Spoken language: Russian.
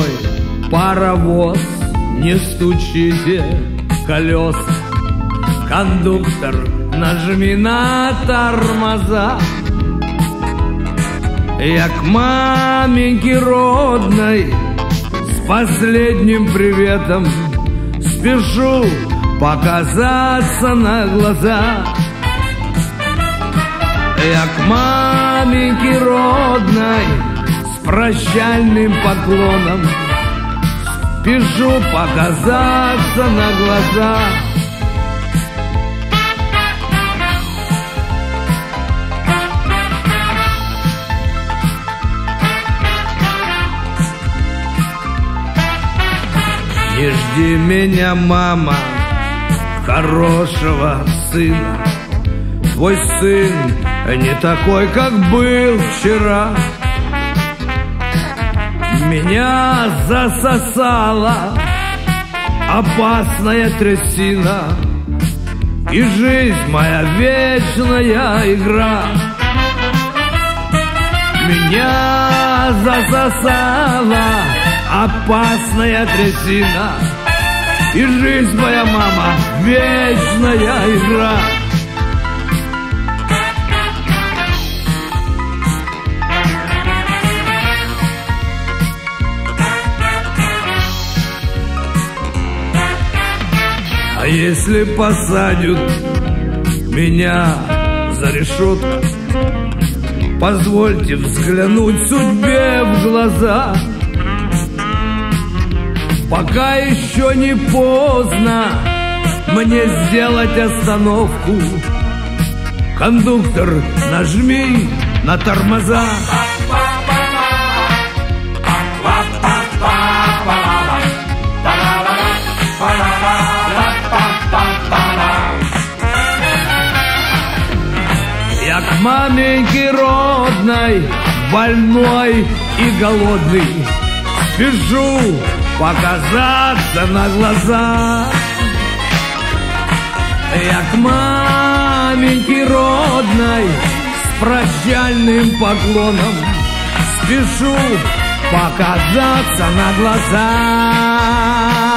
мой паровоз, не стучите колеса. Кондуктор, нажми на тормоза. Я к маменьке родной с последним приветом спешу показаться на глаза. Я к маменьке родной с прощальным поклоном спешу показаться на глаза. Не жди меня, мама, хорошего сына. Твой сын не такой, как был вчера. Меня засосала опасная трясина, и жизнь моя вечная игра. Меня засосала опасная трясина, и жизнь моя, мама, вечная игра. А если посадят меня за решетку, позвольте взглянуть судьбе в глаза. Пока еще не поздно мне сделать остановку. Кондуктор, нажми на тормоза. Я к маменьке родной, больной и голодный, спешу показаться на глаза. Я к маменьке родной с прощальным поклоном спешу показаться на глаза.